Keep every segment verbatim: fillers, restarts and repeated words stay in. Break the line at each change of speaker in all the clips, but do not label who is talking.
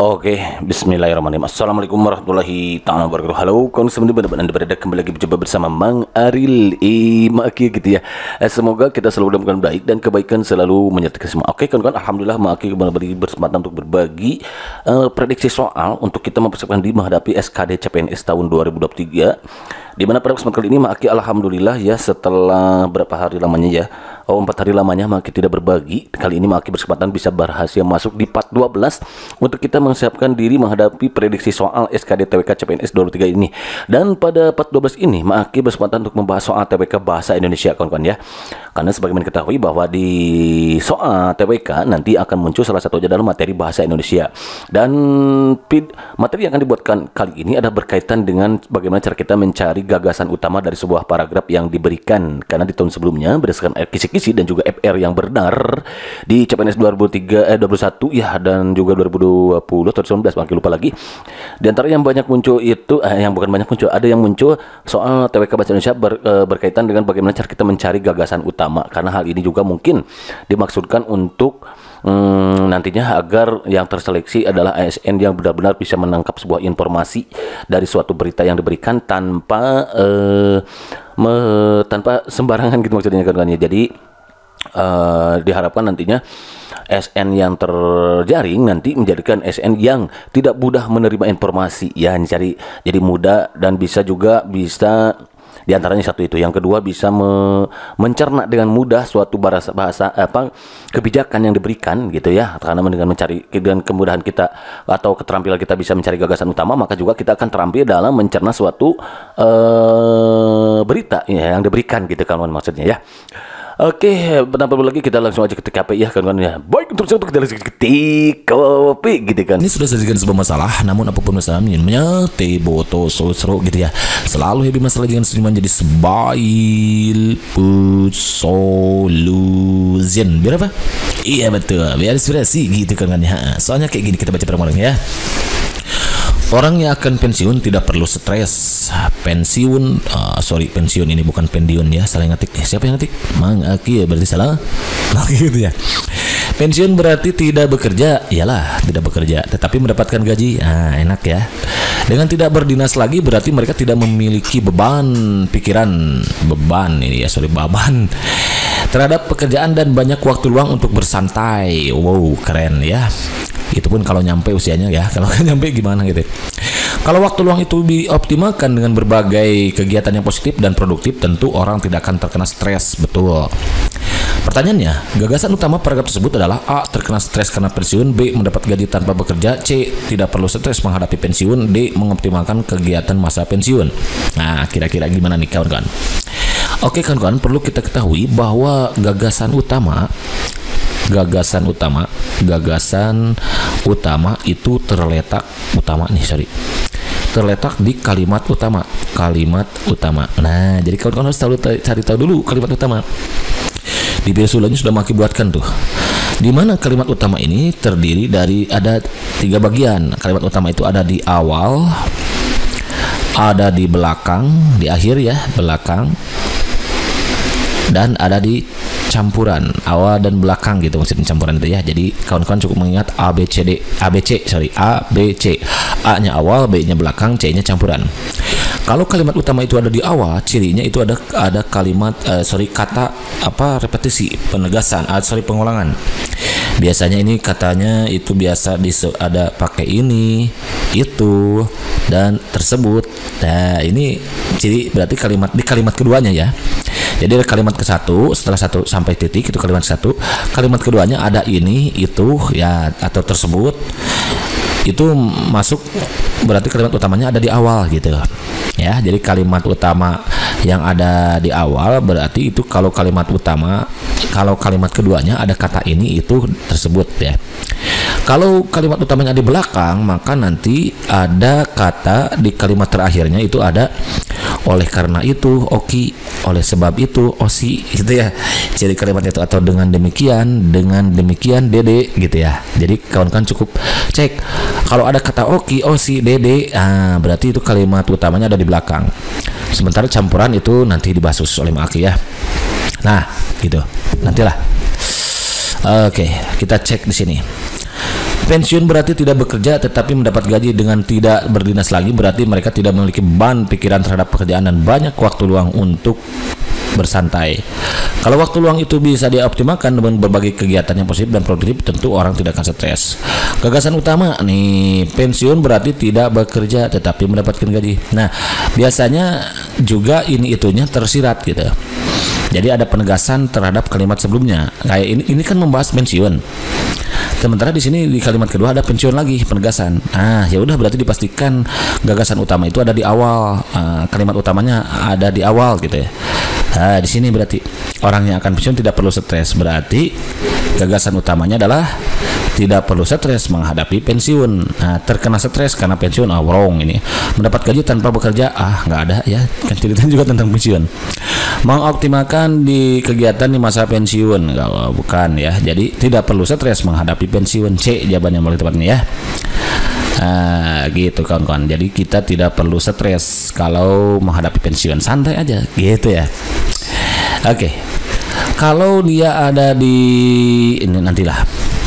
Oke, bismillahirrahmanirrahim. Assalamualaikum warahmatullahi ta'ala wabarakatuh. Halo, kawan semua benar-benar berada kembali lagi berjumpa bersama Mang Aril Maki gitu ya. Eh, semoga kita selalu dalam keadaan baik dan kebaikan selalu menyertai kita semua. Oke, kawan-kawan, alhamdulillah Maki kembali berkesempatan untuk berbagi uh, prediksi soal untuk kita mempersiapkan diri menghadapi S K D C P N S tahun dua ribu dua puluh tiga. Di mana pada kesempatan kali ini Maki alhamdulillah ya, setelah berapa hari lamanya ya, oh empat hari lamanya Maki tidak berbagi. Kali ini Maki berkesempatan bisa berhasil masuk di part dua belas untuk kita mempersiapkan diri menghadapi prediksi soal S K D T W K C P N S dua ribu dua puluh tiga ini. Dan pada part dua belas ini Maki berkesempatan untuk membahas soal T W K bahasa Indonesia, kawan-kawan ya. Karena sebagaimana ketahui bahwa di soal T W K nanti akan muncul salah satu dalam materi bahasa Indonesia. Dan materi yang akan dibuatkan kali ini ada berkaitan dengan bagaimana cara kita mencari gagasan utama dari sebuah paragraf yang diberikan. Karena di tahun sebelumnya berdasarkan kisi-kisi dan juga F R yang beredar di C P N S dua ribu tiga eh dua puluh satu ya, dan juga dua ribu dua puluh atau sembilan belas, Maki lupa lagi. Di antara yang banyak muncul itu eh, yang bukan banyak muncul, ada yang muncul soal T W K bahasa Indonesia ber, eh, berkaitan dengan bagaimana cara kita mencari gagasan utama. Karena hal ini juga mungkin dimaksudkan untuk Hmm, nantinya agar yang terseleksi adalah A S N yang benar-benar bisa menangkap sebuah informasi dari suatu berita yang diberikan tanpa uh, me, tanpa sembarangan gitu maksudnya kan ya. Jadi uh, diharapkan nantinya S N yang terjaring nanti menjadikan S N yang tidak mudah menerima informasi ya, cari jadi mudah dan bisa juga bisa. Di antaranya satu itu, yang kedua bisa me mencerna dengan mudah suatu bahasa bahasa apa kebijakan yang diberikan gitu ya. Karena dengan mencari dengan kemudahan kita atau keterampilan kita bisa mencari gagasan utama, maka juga kita akan terampil dalam mencerna suatu uh, berita ya, yang diberikan gitu kan maksudnya ya. Oke, tanpa perlu lagi kita langsung aja ke T K P ya kawan-kawan ya. Baik, untuk untuk kita langsung ke T K P gitu kan.
Ini sudah sajikan sebuah masalah, namun apapun masalahnya minumnya teh botol seru gitu ya. Selalu happy masalah dengan senyuman, jadi Smile Food Solution. Biar apa? Iya betul, biar inspirasi gitu kan ya. Soalnya kayak gini, kita baca bareng-bareng ya. Orang yang akan pensiun tidak perlu stres. Pensiun, uh, sorry pensiun ini bukan pendiun ya, salah ngetik. Eh, siapa yang ngetik? Mang Aki ya, berarti salah. Gitu ya. Pensiun berarti tidak bekerja, iyalah tidak bekerja, tetapi mendapatkan gaji. Ah, enak ya. Dengan tidak berdinas lagi berarti mereka tidak memiliki beban pikiran, beban ini ya, sorry beban terhadap pekerjaan dan banyak waktu luang untuk bersantai. Wow, keren ya. Itu pun kalau nyampe usianya ya, kalau nggak nyampe gimana gitu. Kalau waktu luang itu dioptimalkan dengan berbagai kegiatan yang positif dan produktif, tentu orang tidak akan terkena stres, betul. Pertanyaannya, gagasan utama paragraf tersebut adalah A. Terkena stres karena pensiun, B. Mendapat gaji tanpa bekerja, C. Tidak perlu stres menghadapi pensiun, D. Mengoptimalkan kegiatan masa pensiun. Nah, kira-kira gimana nih kawan-kawan? Oke kawan-kawan, perlu kita ketahui bahwa gagasan utama gagasan utama gagasan utama itu terletak utama nih sorry terletak di kalimat utama kalimat utama. Nah, jadi kawan-kawan harus tahu, cari tahu dulu kalimat utama. Di biasulanya sudah Maki buatkan tuh, di mana kalimat utama ini terdiri dari ada tiga bagian. Kalimat utama itu ada di awal, ada di belakang, di akhir ya, belakang, dan ada di campuran, awal dan belakang gitu maksudnya campuran itu ya. Jadi kawan-kawan cukup mengingat A B C D A B C sorry A B C, A nya awal, B nya belakang, C nya campuran. Kalau kalimat utama itu ada di awal, cirinya itu ada ada kalimat uh, sorry kata apa repetisi, penegasan, uh, sorry pengulangan. Biasanya ini katanya itu biasa di ada pakai ini, itu, dan tersebut. Nah, ini ciri berarti kalimat di kalimat keduanya ya. Jadi ada kalimat ke satu, setelah satu sampai titik itu kalimat satu. Kalimat keduanya ada ini, itu ya atau tersebut. Itu masuk berarti kalimat utamanya ada di awal gitu ya. Jadi kalimat utama yang ada di awal berarti itu kalau kalimat utama, kalau kalimat keduanya ada kata ini, itu, tersebut ya. Kalau kalimat utamanya di belakang, maka nanti ada kata di kalimat terakhirnya itu ada oleh karena itu, oki, oleh sebab itu, osi gitu ya. Jadi kalimat itu atau dengan demikian, dengan demikian dede gitu ya. Jadi kawan-kawan cukup cek kalau ada kata oki, osi, dede, ah, berarti itu kalimat utamanya ada di belakang. Sementara campuran itu nanti dibahas oleh Maki ya. Nah, gitu. Nantilah. Oke, kita cek di sini. Pensiun berarti tidak bekerja tetapi mendapat gaji dengan tidak berdinas lagi, berarti mereka tidak memiliki beban pikiran terhadap pekerjaan dan banyak waktu luang untuk bersantai. Kalau waktu luang itu bisa dioptimalkan dengan berbagai kegiatan yang positif dan produktif, tentu orang tidak akan stres. Gagasan utama nih, pensiun berarti tidak bekerja tetapi mendapatkan gaji. Nah, biasanya juga ini itunya tersirat gitu. Jadi ada penegasan terhadap kalimat sebelumnya. Kayak ini ini kan membahas pensiun. Sementara di sini di kalimat kedua ada pensiun lagi, penegasan. Ah, ya udah berarti dipastikan gagasan utama itu ada di awal. Uh, kalimat utamanya ada di awal gitu ya. Nah, di sini berarti orang yang akan pensiun tidak perlu stres. Berarti gagasan utamanya adalah tidak perlu stres menghadapi pensiun. Nah, terkena stres karena pensiun, ah wrong ini. Mendapat gaji tanpa bekerja, ah nggak ada ya. Kan ceritanya juga tentang pensiun. Mengoptimalkan di kegiatan di masa pensiun, kalau bukan ya. Jadi tidak perlu stres menghadapi pensiun. C jawaban yang paling tepatnya ya. Nah, gitu kawan-kawan. Jadi kita tidak perlu stres kalau menghadapi pensiun, santai aja gitu ya. Oke. Kalau dia ada di ini nantilah.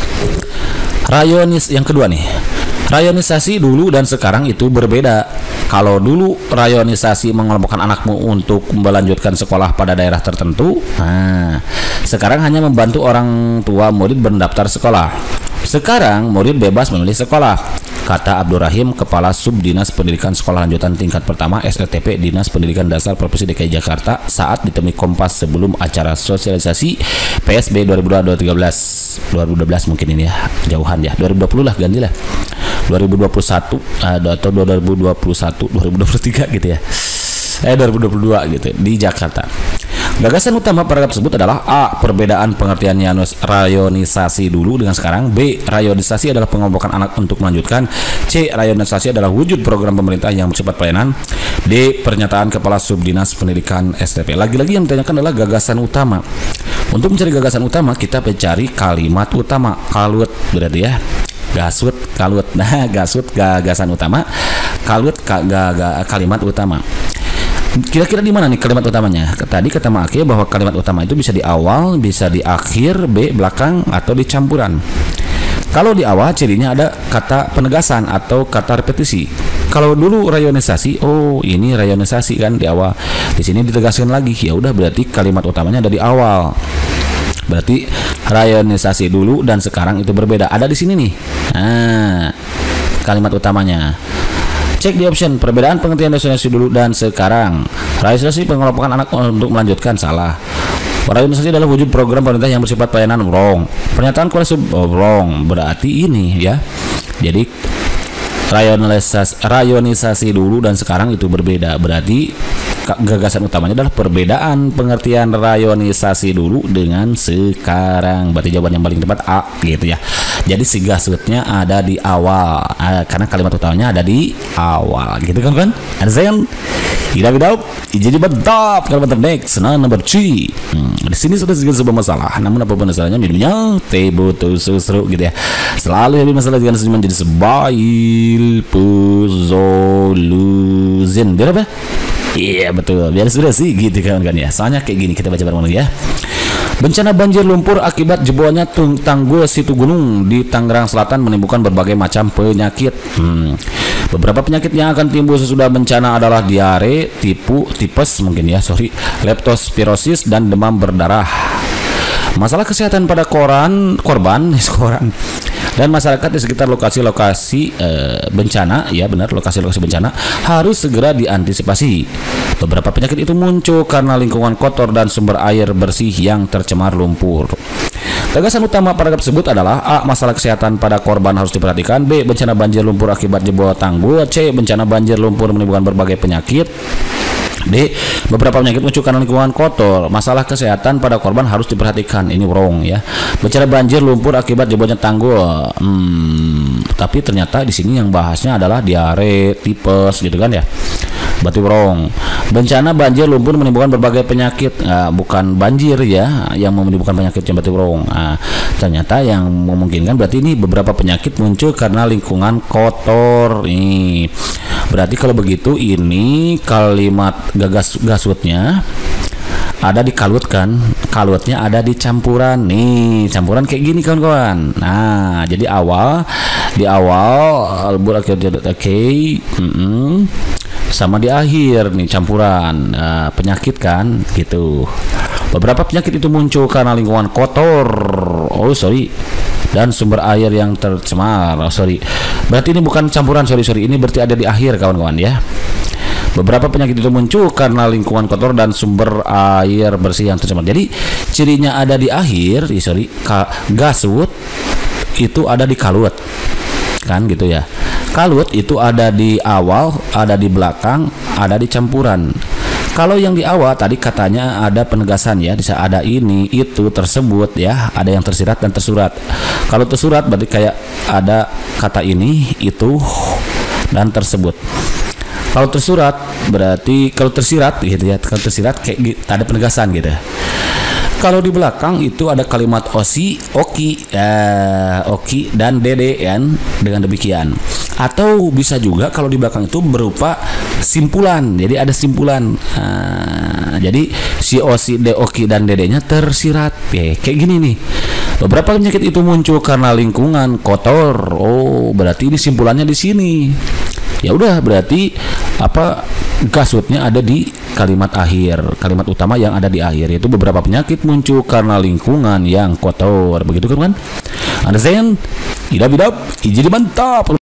Rayonis yang kedua nih. Rayonisasi dulu dan sekarang itu berbeda. Kalau dulu rayonisasi mengelompokkan anakmu untuk melanjutkan sekolah pada daerah tertentu, nah, sekarang hanya membantu orang tua murid mendaftar sekolah. Sekarang murid bebas memilih sekolah, kata Abdul Rahim, Kepala Subdinas Pendidikan Sekolah Lanjutan Tingkat Pertama S L T P Dinas Pendidikan Dasar Provinsi D K I Jakarta saat ditemui Kompas sebelum acara sosialisasi P S B dua ribu dua puluh dua dua ribu dua belas mungkin ini ya, jauhan ya, dua ribu dua puluh lah, gantilah dua ribu dua puluh satu atau dua ribu dua puluh satu dua ribu dua puluh tiga gitu ya, eh dua ribu dua puluh dua gitu di Jakarta. Gagasan utama paragraf tersebut adalah A. Perbedaan pengertian rayonisasi dulu dengan sekarang. B. Rayonisasi adalah pengelompokan anak untuk melanjutkan. C. Rayonisasi adalah wujud program pemerintah yang bersifat pelayanan. D. Pernyataan Kepala Subdinas Pendidikan S T P. Lagi-lagi yang ditanyakan adalah gagasan utama. Untuk mencari gagasan utama, kita mencari kalimat utama. Kalut berarti ya. Gasut, kalut. Nah, gasut gagasan utama. Kalut ka, ga, ga, kalimat utama. Kira-kira di mana nih kalimat utamanya? Tadi kata Maki bahwa kalimat utama itu bisa di awal, bisa di akhir, B belakang, atau di campuran. Kalau di awal cirinya ada kata penegasan atau kata repetisi. Kalau dulu rayonisasi, oh ini rayonisasi kan di awal. Di sini ditegaskan lagi, ya udah berarti kalimat utamanya ada di awal. Berarti rayonisasi dulu dan sekarang itu berbeda. Ada di sini nih. Nah, kalimat utamanya. Cek di option perbedaan pengertian rayonisasi dulu dan sekarang. Rayonisasi pengelompokan anak untuk melanjutkan, salah. Rayonisasi adalah wujud program pemerintah yang bersifat pelayanan, wrong. Pernyataan Kepala Sub, oh, wrong. Berarti ini ya. Jadi rayonisasi, rayonisasi dulu dan sekarang itu berbeda. Berarti gagasan utamanya adalah perbedaan pengertian rayonisasi dulu dengan sekarang. Berarti jawaban yang paling tepat A gitu ya. Jadi si gasutnya ada di awal, ah, karena kalimat utamanya ada di awal gitu kan kan? Understand? Tidak bidau, jadi bedap kalimat next. Nah, number three. Hmm, di sini sudah segala sebuah masalah. Namun apapun masalahnya, minumnya teh butuh susu gitu ya. Selalu habis masalah dengan senyuman jadi sebail puzoluzin. Biar apa? Iya betul, biar sudah sih gitu kan kan ya. Soalnya kayak gini, kita baca bareng-bareng ya. Bencana banjir lumpur akibat jebolnya tanggul situ gunung di Tangerang Selatan menimbulkan berbagai macam penyakit. Hmm. Beberapa penyakit yang akan timbul sesudah bencana adalah diare, tipu, tipes mungkin ya, sorry, leptospirosis dan demam berdarah. Masalah kesehatan pada koran, korban, koran dan masyarakat di sekitar lokasi-lokasi e, bencana, ya benar, lokasi-lokasi bencana harus segera diantisipasi. Beberapa penyakit itu muncul karena lingkungan kotor dan sumber air bersih yang tercemar lumpur. Gagasan utama paragraf tersebut adalah A. Masalah kesehatan pada korban harus diperhatikan. B. Bencana banjir lumpur akibat jebol tanggul. C. Bencana banjir lumpur menimbulkan berbagai penyakit. D. Beberapa penyakit muncul karena lingkungan kotor. Masalah kesehatan pada korban harus diperhatikan. Ini wrong ya. Bencana banjir lumpur akibat jebolnya tanggul. Hmm, tapi ternyata di sini yang bahasnya adalah diare, tipes gitu kan ya. Berarti wrong. Bencana banjir lumpur menimbulkan berbagai penyakit, nah, bukan banjir ya yang menimbulkan penyakit, berarti wrong. Nah, ternyata yang memungkinkan berarti ini beberapa penyakit muncul karena lingkungan kotor. Nih, berarti kalau begitu ini kalimat gagas gasutnya ada di kalut kan, kalutnya ada di campuran nih, campuran kayak gini kawan-kawan. Nah, jadi awal di awal albur akhir oke, sama di akhir nih campuran uh, penyakit kan gitu. Beberapa penyakit itu muncul karena lingkungan kotor, oh sorry, dan sumber air yang tercemar. Oh sorry, berarti ini bukan campuran, sorry sorry, ini berarti ada di akhir kawan-kawan ya. Beberapa penyakit itu muncul karena lingkungan kotor dan sumber air bersih yang tercemar. Jadi cirinya ada di akhir, eh, sorry, gasut itu ada di kalut, kan gitu ya. Kalut itu ada di awal, ada di belakang, ada di campuran. Kalau yang di awal tadi katanya ada penegasan ya, bisa ada ini, itu, tersebut ya, ada yang tersirat dan tersurat. Kalau tersurat berarti kayak ada kata ini, itu, dan tersebut. Kalau tersurat berarti, kalau tersirat gitu ya, kalau tersirat kayak ada penegasan gitu. Kalau di belakang itu ada kalimat osi, oki, eh, oki dan dede kan, dengan demikian. Atau bisa juga kalau di belakang itu berupa simpulan, jadi ada simpulan. Nah, jadi si osi, de, oki dan dedenya tersirat ya, kayak gini nih. Beberapa penyakit itu muncul karena lingkungan kotor. Oh, berarti ini simpulannya di sini. Ya udah, berarti apa, gasutnya ada di kalimat akhir, kalimat utama yang ada di akhir, yaitu beberapa penyakit muncul karena lingkungan yang kotor, begitu kan? Understand? Idap idap, jadi mantap.